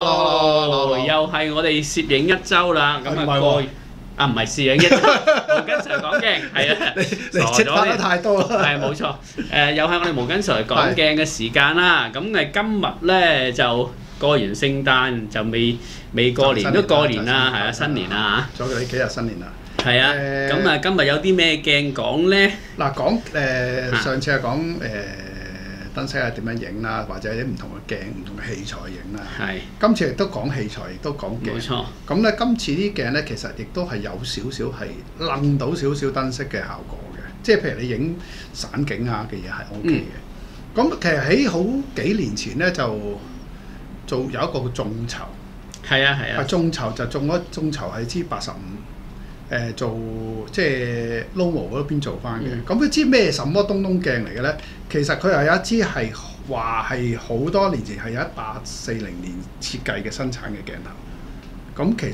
又係我哋攝影一週啦，咁啊過啊唔係攝影一週，毛巾 Sir 講鏡係啊， 你識翻得太多啦。 係冇錯，又係我哋毛巾 Sir 講鏡嘅時間啦。咁今日咧就過完聖誕，就未過年都過年啦，係啊新年啦嚇。仲有呢幾日新年啦。 係啊，咁啊今日有啲咩鏡講咧？ 嗱講上次係講燈飾係點樣影啦，或者啲唔同嘅鏡、唔同嘅器材影啦。係。今次亦都講器材，亦都講鏡。冇錯。咁咧，今次啲鏡咧，其實亦都係有少少係擸到少少燈飾嘅效果嘅，即係譬如你影散景啊嘅嘢係 OK 嘅。咁其實喺好幾年前咧，就有一個眾籌。係啊係啊。眾籌就眾籌係支85。做即係 Lomo 嗰邊做翻嘅，咁佢知咩什麼東東鏡嚟嘅咧？其實佢係有一支係話係好多年前係有1840年設計嘅生產嘅鏡頭。咁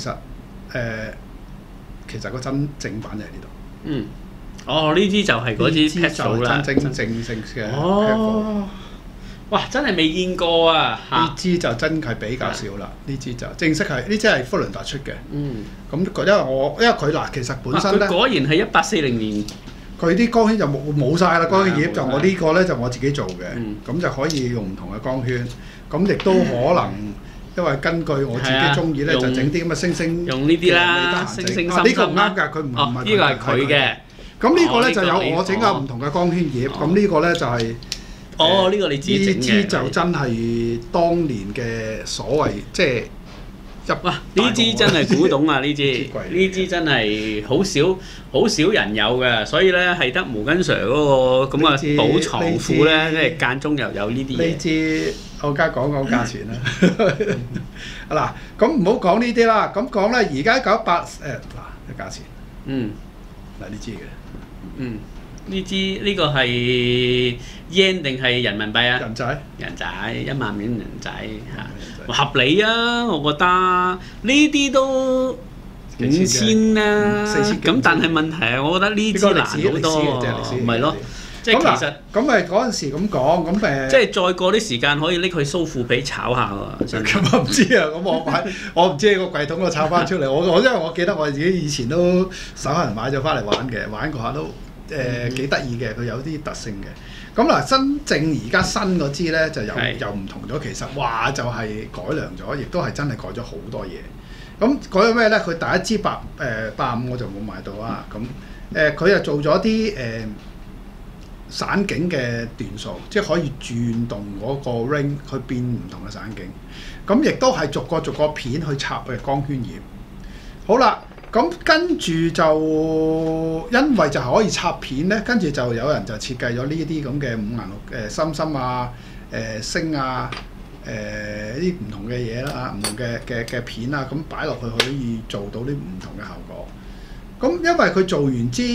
其實個正版就喺呢度。哦，呢支就係嗰支 Petrol 啦，真正嘅。哦。哇！真係未見過啊！呢支就真係比較少啦。呢支就正式係呢支係福倫達出嘅。咁因為佢嗱其實本身咧，果然係1840年。佢啲光圈就冇晒啦，光圈葉就我呢個咧就我自己做嘅。咁就可以用唔同嘅光圈。咁亦都可能因為根據我自己中意咧，就整啲咁嘅星星。用呢啲啦，星星呢個唔啱㗎，佢唔係。呢個係佢嘅。咁呢個咧就有我整下唔同嘅光圈葉。咁呢個咧就係。呢個你知整嘅。呢支就真係當年嘅所謂即係呢支真係古董啊！呢支真係好少人有嘅，所以咧係得毛巾 Sir 嗰個咁嘅寶藏庫咧，即係間中又有呢啲嘢。呢支我而家講價錢啦。嗱，咁唔好講呢啲啦，咁講咧而家98嗱嘅價錢。嗱呢支嘅。呢個係 yen 定係人民幣啊？人仔1萬蚊人仔嚇，合理啊！我覺得呢啲都5000啦。咁但係問題係，我覺得呢支難好多喎，唔係咯？即係其實咁咪嗰陣時咁講，咁即係再過啲時間可以拎去蘇富比炒下喎。咁我唔知啊，咁我唔知喺個櫃桶我炒翻出嚟。因為我記得我自己以前都手痕買咗翻嚟玩過下都。幾得意嘅，佢有啲特性嘅。咁嗱，真正而家新嗰支咧就又唔同咗。其實話就係改良咗，亦都係真係改咗好多嘢。咁改咗咩咧？佢第一支85我就冇買到啊。咁佢又做咗啲散景嘅段數，即係可以轉動嗰個 ring 去變唔同嘅散景。咁亦都係逐個片去插嘅光圈葉。好啦。咁跟住就因為就係可以插片咧，跟住就有人就設計咗呢啲咁嘅五顏六心心啊、星啊、啲唔同嘅嘢啦、唔同嘅片啊，咁擺落去可以做到啲唔同嘅效果。咁因為佢做完支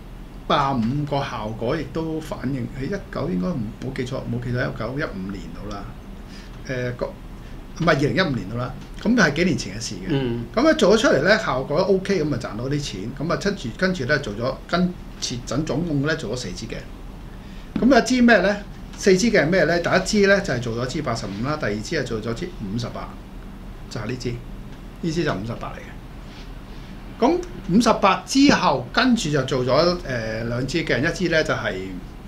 85個效果，亦都反映喺19應該冇記錯1915年到啦。唔係2015年到啦，咁就係幾年前嘅事嘅。咁咧做咗出嚟咧，效果 OK，咁咪賺到啲錢。咁啊跟住咧做咗總共咧做咗4支鏡。咁有支咩咧？4支鏡係咩咧？第一支咧就係做咗支85啦，第二支係做咗支58，就係呢支。呢支就58嚟嘅。咁58之後，跟住就做咗2支鏡，一支咧就係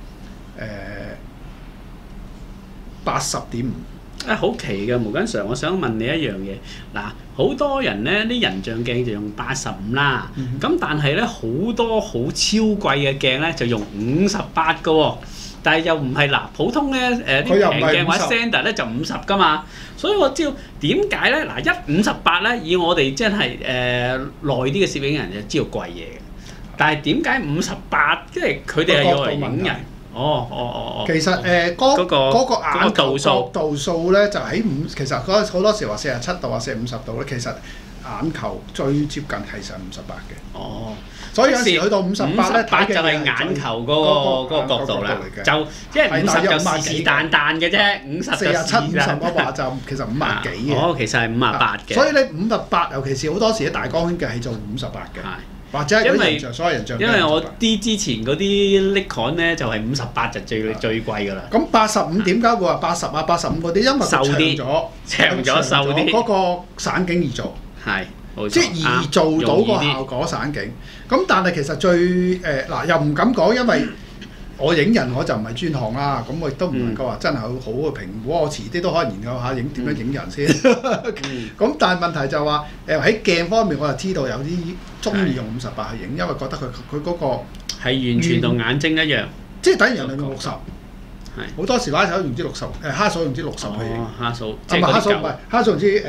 80.5。好奇嘅毛巾 Sir，我想問你一樣嘢。嗱，好多人咧啲人像鏡就用85啦，咁但係咧好多好超貴嘅鏡咧就用58嘅喎，但係又唔係嗱普通咧啲平鏡或者 Xander 咧就50噶嘛，所以我知道點解咧嗱158咧以我哋即係耐啲嘅攝影人就知道貴嘢嘅，但係點解58即係佢哋係用嚟影人？其實嗰個眼球度數咧就喺其實好多時話47度啊50度咧，其實眼球最接近其實58嘅。所以有時去到58咧，就係眼球嗰個角度啦。就即係50就是是但嘅啫，50就47、50我話就其實50幾嘅。其實係58嘅。所以你58，尤其是好多時啲大光圈嘅係做58嘅。 或者係人像，所有人像。 因為我啲之前嗰啲 Nikon 咧就係58就最貴㗎啦。 咁85點解會話80啊85嗰啲？因為長咗瘦啲， 嗰個散景易做。 係。 即係易做到個效果散景。咁但係其實最嗱又唔敢講，因為我影人我就唔係專項啦，咁我亦都唔能夠話真係好嘅評估，我遲啲都可以研究下點樣影人先。咁但係問題就話喺鏡方面，我就知道有啲中意用58去影，因為覺得佢嗰個係完全同眼睛一樣， 即係等於人哋用60。 係好多時拉手用支60，蝦手用支60去影。 蝦手， 唔係蝦手唔係蝦手用支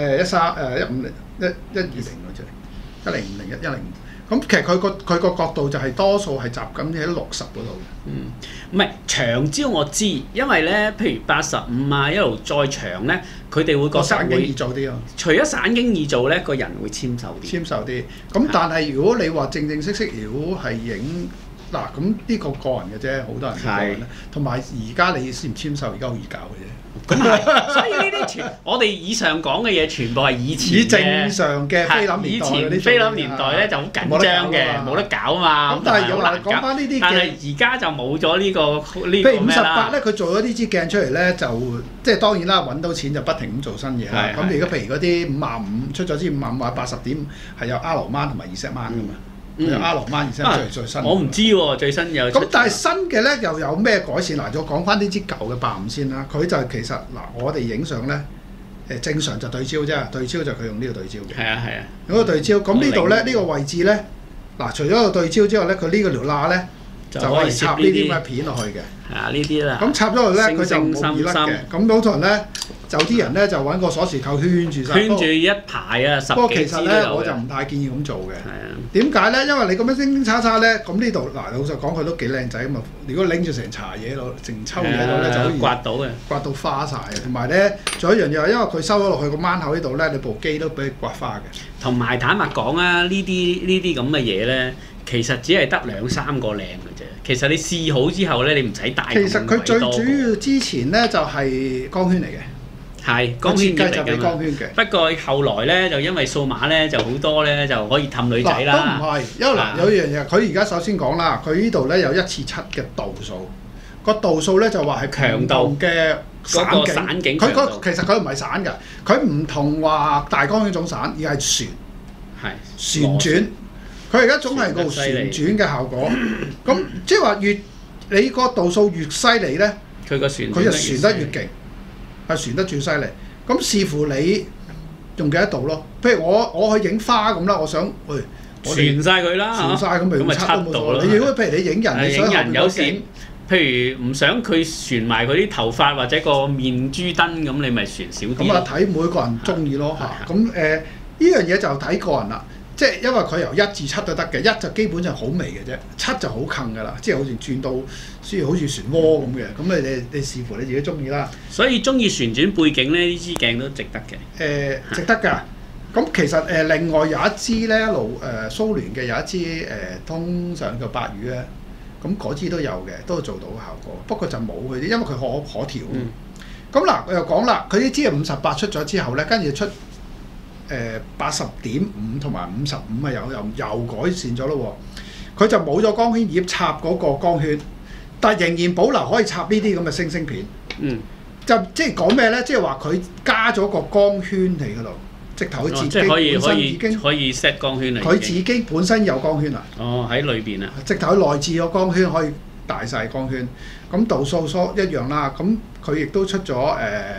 150 120嗰隻1050110。咁其實佢個角度就係多數係集緊喺60嗰度。 唔係長焦我知，因為咧，譬如85啊，一路再長咧，佢哋會覺得散景易做啲啊。 除咗散景易做咧，個人會纖瘦啲。 纖瘦啲。咁但係如果你話正式，如果係影嗱，咁呢個個人嘅啫，好多人嘅個人咧。同埋而家你纖唔纖瘦，而家好易搞嘅啫。 咁係，所以呢啲我哋以上講嘅嘢，全部係以前正常嘅菲林年代。以前菲林年代咧就好緊張嘅，冇得搞啊嘛。 咁但係又講翻呢啲鏡， 但係而家就冇咗呢個譬如58咧，佢做咗呢支鏡出嚟咧，就即係當然啦，揾到錢就不停咁做新嘢啦。咁如果譬如嗰啲55出咗支55或者80點，係有 R 彎同埋20彎噶嘛。有 R 彎而家最新。 我唔知喎，最新有。 咁但係新嘅咧又有咩改善？嗱，我講翻呢支舊嘅85先啦。佢就其實嗱，我哋影相咧正常就對焦啫，對焦就佢用呢個對焦嘅。 係啊係啊。 用個對焦，咁呢度咧呢個位置咧，嗱除咗個對焦之外咧，佢呢個條罅咧就可以插呢啲咁嘅片落去嘅。 係啊，呢啲啦。 咁插咗落咧，佢就冇易甩嘅。咁好多人咧，就啲人咧就揾個鎖匙扣圈住晒。圈住一排啊，10幾支都有嘅。 不過其實咧，我就唔太建議咁做嘅。 係啊。 點解咧？因為你咁樣叮叉叉咧，咁呢度嗱老實講佢都幾靚仔咁啊！如果拎住成茶嘢度，成抽嘢度咧，就好易刮到嘅， 刮到花晒嘅。同埋咧，仲有一樣嘢，因為佢收咗落去個掹口呢度咧，你部機都俾佢刮花嘅。同埋坦白講啊，呢啲咁嘅嘢咧，其實只係得2-3個靚嘅啫。其實你試好之後咧，你唔使帶咁鬼多。 其實佢最主要之前咧就係光圈嚟嘅。 係光圈嚟㗎嘛。 光圈嘅。 不過後來咧就因為數碼咧就好多咧就可以氹女仔啦。 都唔係，因為嗱有一樣嘢，佢而家首先講啦，佢呢度咧有1:7嘅度數，個度數咧就話係強度嘅散景。佢其實佢唔係散㗎，佢唔同話大光圈種散，而係旋轉。佢而家總係個旋轉嘅效果。咁即係話你個度數越犀利咧，佢就旋得越勁。係旋得最犀利，咁視乎你用幾多度咯。譬如我去影花咁啦，我想旋晒佢啦， 旋晒咁咪7度咯。你如果譬如你影人， 影人有時譬如唔想佢旋埋佢啲頭髮或者個面珠燈咁，你咪旋少啲。咁啊睇每個人中意咯嚇。咁呢樣嘢就睇個人啦。即係因為佢由1至7都得嘅，1就基本上好微嘅啫，7就好近㗎啦，即係好似轉到好似漩渦咁嘅。咁你視乎你自己中意啦。 所以中意旋轉背景咧，呢支鏡都值得嘅。 值得㗎。咁其實另外有一支咧，蘇聯嘅有一支通常叫8魚咧，咁嗰支都有嘅，都做到效果。不過就冇佢啲，因為佢可調。咁嗱，我又講啦，佢呢支係58出咗之後咧，跟住出。80.5同埋55啊，又改善咗咯喎，佢就冇咗光圈葉插嗰個光圈，但係仍然保留可以插呢啲咁嘅星星片。就即係講咩咧？即係話佢加咗個光圈喺嗰度，直頭佢自己本身已經可以 set 光圈嚟。 佢自己本身有光圈啦。 喺裏邊啊。 直頭佢內置個光圈可以大細光圈，咁度數一樣啦。咁佢亦都出咗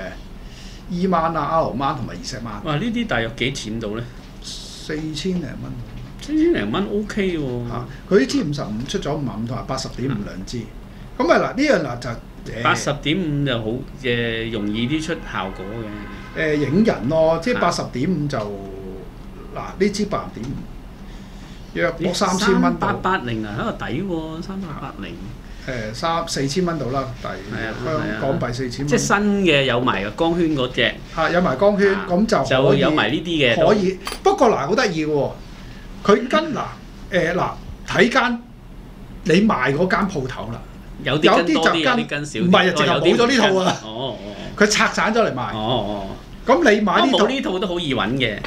E 彎啊、R 彎同埋20彎。 哇！呢啲大約幾錢到咧 ？4000零蚊。 4000零蚊 OK 喎。 佢呢支55出咗55同埋80.5兩支。咁嗱呢樣嗱就 80.5就好容易啲出效果嘅。 影人咯，即係80.5就嗱呢支80.5，約莫3000蚊到。 380啊，喺度抵喎，3880。 4000蚊到啦，港幣4000蚊。即係新嘅有埋個光圈嗰隻。 有埋光圈，咁就有埋呢啲嘅。 可以，不過好得意嘅喎，佢跟睇間你賣嗰間鋪頭啦， 有啲就跟，有啲跟少。 唔係，直頭冇咗呢套啊！佢拆散咗嚟賣。咁你買呢套？ 冇呢套都好易揾嘅。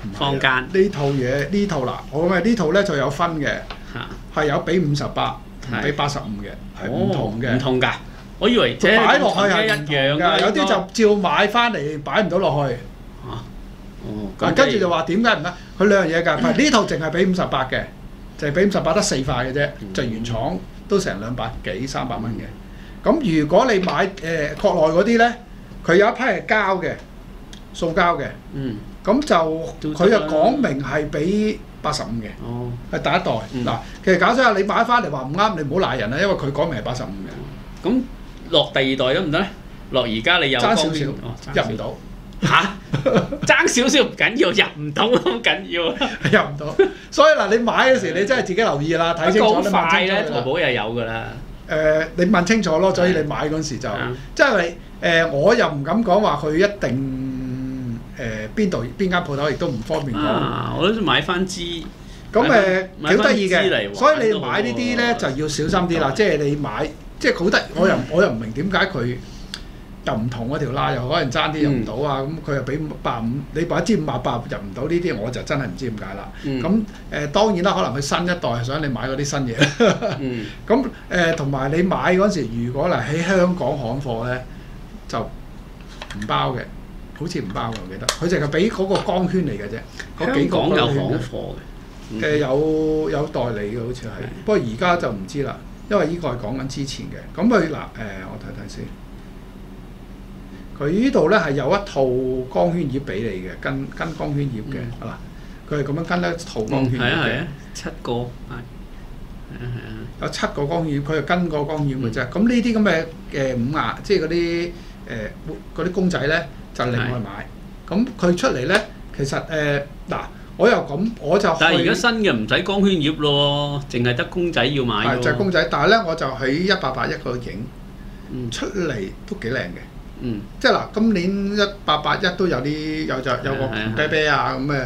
坊間呢套嘢呢套嗱，我咪呢套咧就有分嘅，係有俾58同俾85嘅，係唔同嘅。 唔同㗎，我以為即係擺落去係一樣㗎，有啲就照買翻嚟擺唔到落去。跟住就話點解唔得？佢兩樣嘢㗎，呢套淨係俾58嘅，就係俾58得4塊嘅啫，就原廠都成200幾300蚊嘅。咁如果你買國內嗰啲咧，佢有一批係膠嘅，塑膠嘅。咁就佢就講明係俾85嘅，係第一代。嗱，其實搞笑下你買翻嚟話唔啱，你唔好賴人啦，因為佢講明係85嘅。 咁落第二代得唔得咧？落而家你有爭少少，入唔到。 嚇！爭少少唔緊要，入唔到都緊要啊！ 入唔到，所以嗱，你買嗰時你真係自己留意啦，睇清楚。 咁快咧，淘寶又有㗎啦。 你問清楚咯，所以你買嗰時就即係我又唔敢講話佢一定邊間鋪頭，亦都唔方便講。 我都想買翻支。 咁幾得意嘅，所以你買呢啲咧就要小心啲啦。即係你買，即係好得，我又唔明點解佢又唔同嗰條啦，又可能爭啲入唔到啊。咁佢又俾85，你買一支58入唔到呢啲，我就真係唔知點解啦。咁當然啦，可能佢新一代係想你買嗰啲新嘢。咁同埋你買嗰陣時，如果嚟喺香港行貨咧，就唔包嘅，好似唔包嘅，我記得。佢淨係俾嗰個光圈嚟嘅啫。嗰幾個香港有行貨嘅。 有代理嘅好似係，不過而家就唔知啦，因為呢個係講緊之前嘅。咁佢嗱我睇睇先。佢呢度咧係有一套光圈葉俾你嘅，跟光圈葉嘅，嗱，佢係咁樣跟一套光圈葉嘅 ，7個， 有7個光圈葉，佢係跟個光圈葉嘅啫。咁呢啲咁嘅5顏，即係嗰啲公仔咧，就另外買。咁佢出嚟咧，其實嗱，我又咁，我就但係而家新嘅唔使光圈葉咯，淨係得公仔要買喎。 就係公仔，但係咧我就喺1881嗰度影，出嚟都幾靚嘅。即係嗱，今年1881都有啲有個紅啤啤啊咁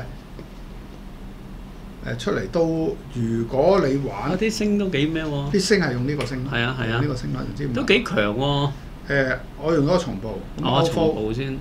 嘅出嚟都，如果你玩啲星都幾咩喎？ 啲星係用呢個星， 係啊， 呢個星啦，唔知都幾強喎。 我用嗰個重步， 重步先，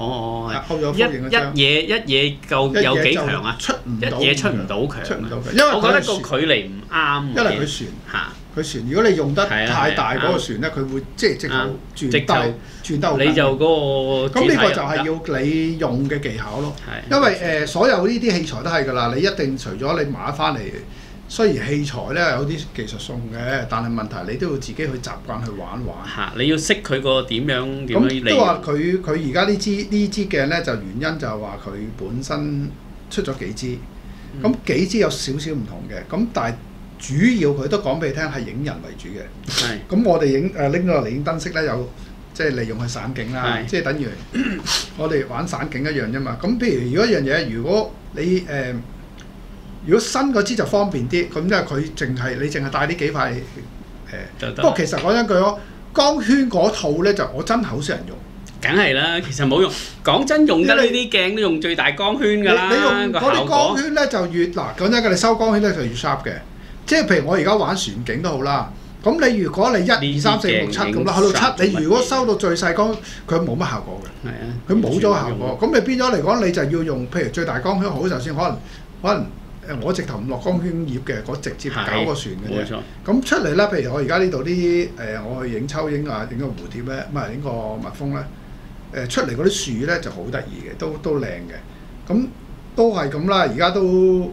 一嘢夠有幾強啊？一嘢出唔到強， 因為我覺得個距離唔啱。 因為佢船，如果你用得太大嗰個船咧，佢會即係直頭轉得好。你就嗰個咁呢個就係要你用嘅技巧咯。因為所有呢啲器材都係㗎啦，你一定除咗你買翻嚟，雖然器材咧有啲技術送嘅，但係問題你都要自己去習慣去玩。 你要識佢個點樣利用。 都話佢而家呢支鏡咧，就原因就係話佢本身出咗幾支，咁幾支有少少唔同嘅，咁但係主要佢都講俾你聽係影人為主嘅。咁我哋拎咗落嚟影燈飾咧，有即係利用佢散景啦，即係等於我哋玩散景一樣啫嘛。咁譬如如果一樣嘢，如果你如果新嗰支就方便啲，咁因為佢你淨係帶呢幾塊不過其實講真句咯，光圈嗰套咧就我真係好少人用。 梗係啦，其實冇用。講真，用得呢啲鏡都用最大光圈㗎啦。 你用嗰啲光圈咧就越嗱講真嘅，你收光圈咧就越 sharp 嘅。即係譬如我而家玩船景都好啦，咁你如果你1、2、3、4、6、7咁啦，去到7，你如果收到最細光，佢冇乜效果嘅。佢冇咗效果。咁你變咗嚟講，你就要用譬如最大光圈好，就算可能我直頭唔落光圈葉嘅，我直接搞個船嘅啫。咁出嚟咧，譬如我而家呢度啲我去影秋鷹啊，影個蝴蝶咧，唔係影個蜜蜂咧，出嚟嗰啲樹咧就好得意嘅，都靚嘅。咁都係咁啦，而家都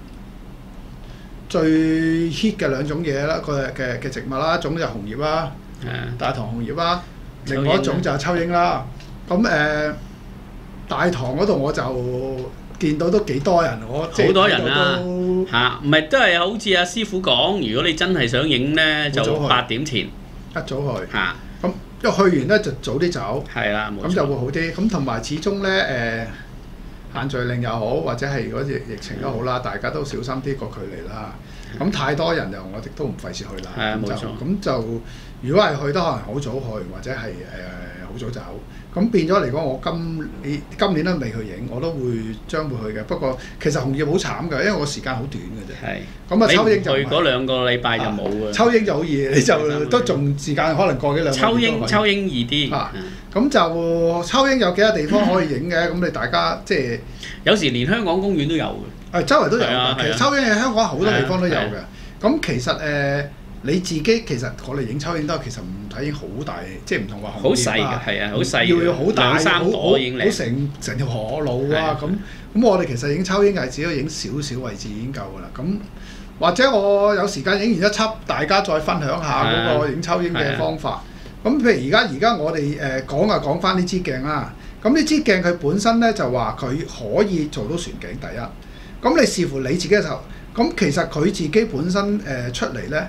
最 hit 嘅兩種嘢啦，嘅植物啦，一種就紅葉啦，大唐紅葉啦，另外一種就係秋鷹啦。咁大堂嗰度我就見到都幾多人， 好多人啦唔係都係好似阿師傅講，如果你真係想影咧，就8點前一早去咁因為去完咧就早啲走，咁就會好啲。咁同埋始終咧限聚令又好，或者係如果疫情都好啦，大家都小心啲個距離啦。 咁太多人我哋都唔費事去啦。 係啊，冇錯。 咁就如果係去都可能好早去，或者係好早走。咁變咗嚟講，我今年都未去影，我都將會去嘅。不過其實紅葉好慘㗎，因為我時間好短嘅啫。係。咁啊，秋英就去嗰2個禮拜就冇㗎。 秋英就好易，你就都仲時間可能過幾兩個月。 秋英易啲。 咁就秋英有幾多地方可以影嘅？咁你大家即係有時連香港公園都有嘅。 周圍都有㗎。其實秋英喺香港好多地方都有嘅。咁其實你自己其實我哋影秋英都其實唔睇影好大，即係唔同話紅葉啊。好細㗎，係啊，好細。要好大，好成條河路啊咁。咁我哋其實影秋英係只可以影少少位置已經夠㗎啦。咁或者我有時間影完一輯，大家再分享下嗰個影秋英嘅方法。咁譬如而家我哋講翻呢支鏡啦。咁呢支鏡佢本身咧就話佢可以做到船景第一。咁你視乎你自己嘅時候，咁其實佢自己本身出嚟咧。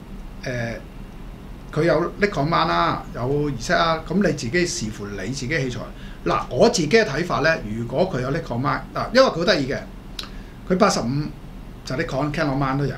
佢有 Nikon mount 啦，有 Z 啦，咁你自己視乎你自己器材。嗱，我自己嘅睇法咧，如果佢有 Nikon mount 嗱，因為佢好得意嘅，佢85就Nikon Canon mount 都有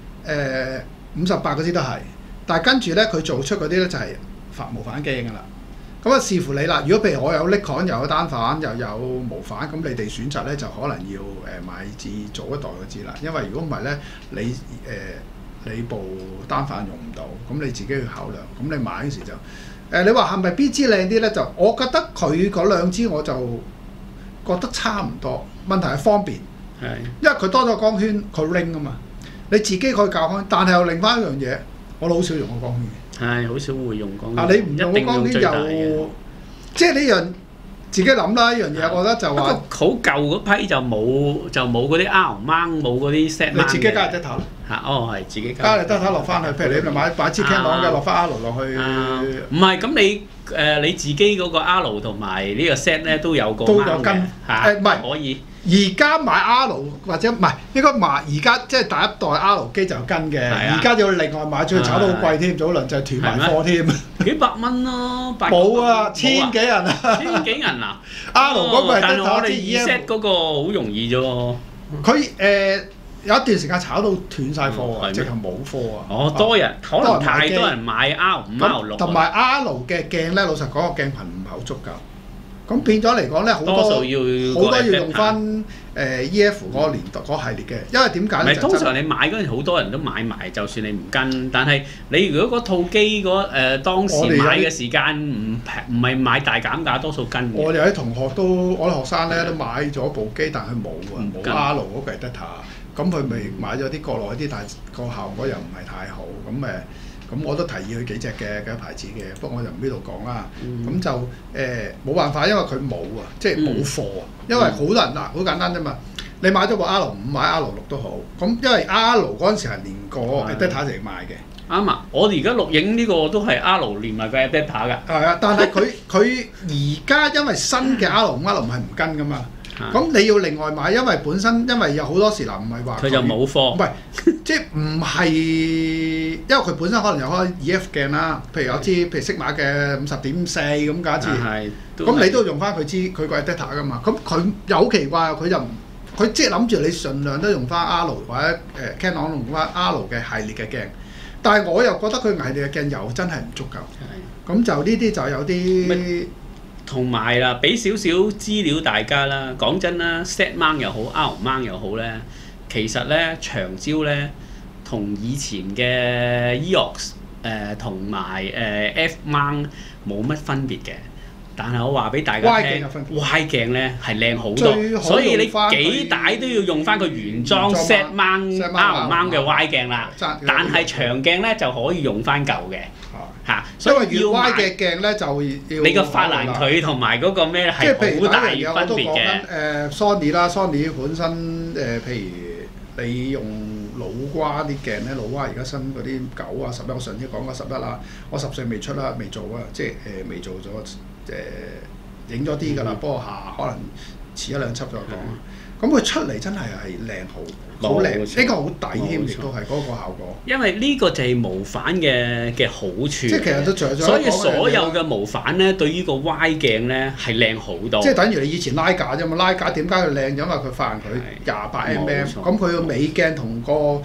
，58嗰啲都係，但係跟住咧佢做出嗰啲咧就係無反鏡㗎啦。咁啊視乎你啦，如果譬如我有 Nikon 又有單反又有無反，咁你哋選擇咧就可能要買至早一代嗰支啦，因為如果唔係咧你部單反用唔到，咁你自己去考量。咁你買嗰時就你話係咪邊支靚啲咧？就我覺得佢嗰2支我就覺得差唔多。問題係方便，因為佢多咗光圈，佢 ring 啊嘛。你自己可以校開，但係又另翻一樣嘢，我好少用個光圈嘅。係，好少會用光圈。你唔用個光圈又即係呢樣自己諗啦。呢樣嘢我覺得就話好舊嗰批就冇嗰啲 R mount 冇嗰啲 set。你自己加日得頭。係自己加日得頭落翻去。譬如你買支 Canon 嘅落翻 R 落去。唔係咁你自己嗰個 R 同埋呢個 set 咧都有個 mount 嘅。唔係可以。而家買 R 或者唔係應該買而家即係第一代 R 機就有跟嘅。而家要另外買，仲要炒到好貴添。早輪就斷埋貨添。幾百蚊咯。冇啊，千幾銀啊。千幾銀啊 ！R 嗰個係得頭，我哋2set 嗰個好容易啫喎。佢有一段時間炒到斷晒貨啊，直頭冇貨啊。多人可能太多人買 R5、R6。同埋 R 嘅鏡咧，老實講個鏡頻唔係好足夠。咁變咗嚟講咧，好多要用翻EF 嗰個年代嗰系列嘅，因為點解咧？通常你買嗰陣好多人都買埋，就算你唔跟，但係你如果嗰套機當時買嘅時間唔係買大減價，多數跟。我哋有啲同學我哋學生咧都買咗部機，但係冇啊，冇 R 嗰個 adapter，咁佢咪買咗啲國內啲，但係個效果又唔係太好，咁我都提議佢幾隻嘅牌子嘅，不過我就唔呢度講啦。咁就冇辦法，因為佢冇啊，即係冇貨啊。因為好多人嗱，好簡單啫嘛。你買咗部 R5買 R6都好，咁因為 R 嗰陣時係連個 adapter 嚟賣嘅。啱啊！我哋而家錄影呢個都係 R 連埋個 adapter 㗎。係啊，但係佢而家因為新嘅 R5 係唔跟㗎嘛。咁你要另外買，因為有好多時嗱，唔係話佢就冇貨，唔係即係唔係，因為佢本身可能有開 EF 鏡啦，譬如有支譬如適馬嘅50.4咁假設，咁你都用翻佢個 adapter 噶嘛，咁佢又好奇怪，佢即係諗住你盡量都用翻 R 或者Canon 用翻 R 嘅系列嘅鏡，但係我又覺得佢系列嘅鏡又真係唔足夠，咁就呢啲就有啲。同埋啦，俾少少資料大家啦。講真啦 ，set mount 又好 ，R mount 又好咧，其實咧長焦咧同以前嘅 EOS 同埋F mount 冇乜分別嘅。但係我話俾大家聽 ，Y 鏡咧係靚好多，所以你幾大都要用翻個原裝 set mount R mount 嘅 Y 鏡啦。但係長鏡咧就可以用翻舊嘅。所以要 Y 嘅鏡咧就要你個法蘭距同埋嗰個咩係好大分別嘅。Sony 啦 ，Sony 本身譬如你用老蛙啲鏡咧，老蛙而家新嗰啲9啊、11，我上次講過11啦，我10歲未出啦，未做啊，即係未做咗影咗啲㗎啦，不過可能遲1-2輯再講。咁佢出嚟真係靚好靚，呢個好抵添，亦都係嗰個效果。因為呢個就係無反嘅好處。即係其實都除咗，所以所有嘅無反咧，對於個 Y 鏡咧係靚好多。即係等於你以前拉架啫嘛，拉架點解佢靚？因為佢發現佢28mm，咁佢個尾鏡同個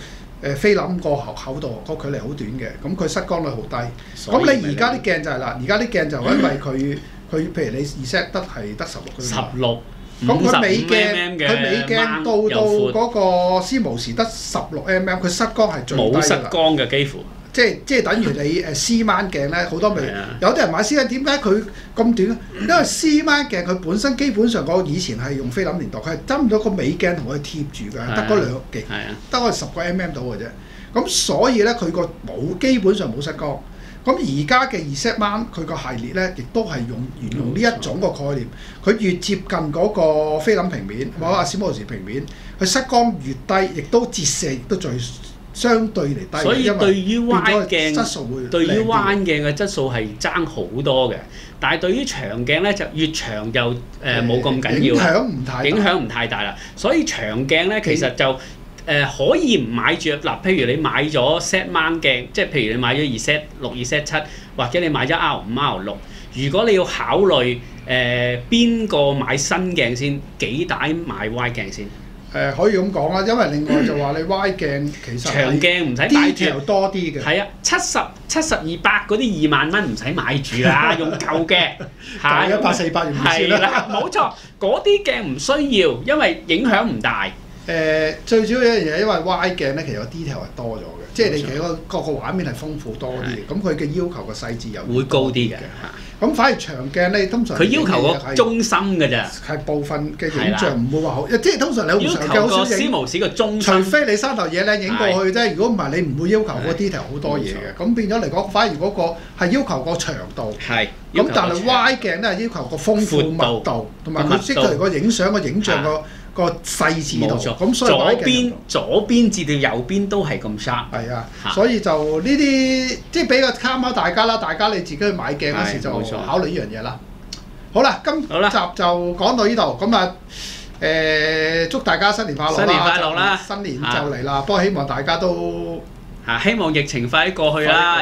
菲林個口度個距離好短嘅，咁佢失光率好低。咁你而家啲鏡就係啦，而家啲鏡就因為佢譬如你 Z 得係得16，咁佢尾鏡到嗰個斯模時得16mm，佢失光係最低㗎啦。冇失光嘅幾乎。 即係等於你C mount鏡咧，好多未有啲人買 C mount，點解佢咁短？因為 C mount鏡佢本身基本上個以前係用菲林年代，佢係針咗個尾鏡同佢貼住嘅，得嗰得嗰10個mm 到嘅啫。咁所以咧佢個基本上冇失光。咁而家嘅 Z mount 佢個系列咧，亦都係沿用呢一種個概念。佢越接近嗰個菲林平面或者斯摩時平面，佢失光越低，亦都折射亦都最相對嚟低。 所以對於彎鏡質素會對於彎鏡嘅質素係爭好多嘅，但係對於長鏡咧就越長就冇咁緊要，影響唔太大啦。所以長鏡咧其實就可以唔買住嗱，譬如你買咗 Z mount 鏡，即係譬如你買咗2Z6、2Z7，或者你買咗 R5、R6，如果你要考慮邊個買新鏡先，幾大買歪鏡先？ 可以咁講啦，因為另外就話你歪鏡其實長鏡唔使買住， 多啲嘅。 係啊，70、200嗰啲2萬蚊唔使買住啦，用舊嘅舊100、400用先啦。 冇錯，嗰啲鏡唔需要，因為影響唔大。 最主要一樣嘢，因為歪鏡咧，其實個 detail 係多咗嘅，即係你其實個畫面係豐富多啲嘅，咁佢嘅要求個細緻又會高啲嘅。 咁反而長鏡咧，通常佢要求個中心嘅咋， 係部分嘅影像唔會話好，即係通常你好長鏡好少影。 斯模時個中心， 除非你山頭野靚影過去啫，如果唔係你唔會要求個 detail 好多嘢嘅。咁變咗嚟講，反而嗰個係要求個長度。 係。 咁但係歪鏡咧係要求個豐富密度，同埋佢即係個影相個影像個細緻度。咁所以左邊至到右邊都係咁 sharp。 係啊，所以就呢啲即係俾個參考大家啦，大家你自己去買鏡嗰時就考慮呢樣嘢啦。好啦，今集就講到呢度，咁啊祝大家新年快樂啦！ 新年快樂啦！ 新年就嚟啦，不過希望大家都希望疫情快啲過去啦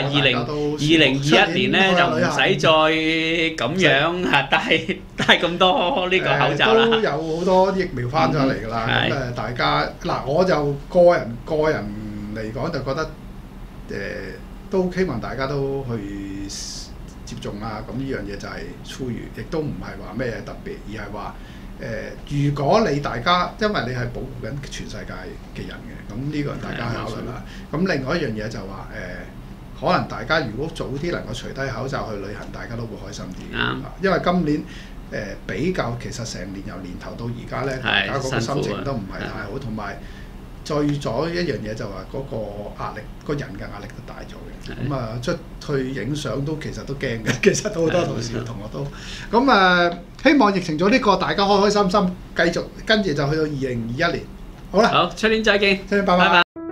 ！2021年咧就唔使再咁樣戴咁多呢個口罩啦。 都有好多疫苗翻咗嚟㗎啦，咁大家嗱，我就個人嚟講就覺得都希望大家都去接種啦。咁呢樣嘢就係呼籲，亦都唔係話咩特別，而係話如果大家因為你係保護緊全世界嘅人嘅，咁呢個大家考慮啦。咁另外一樣嘢就話可能大家如果早啲能夠除低口罩去旅行，大家都會開心啲。因為今年比較其實成年由年頭到而家咧，大家嗰個心情都唔係太好，同埋再咗一樣嘢就話嗰個壓力，個人嘅壓力都大咗嘅。咁啊出去影相都其實都驚嘅，其實都好多同事同學都咁希望疫情早啲過，大家開開心心繼續，跟住就去到2021年。好啦， 好，出年再見， 拜拜。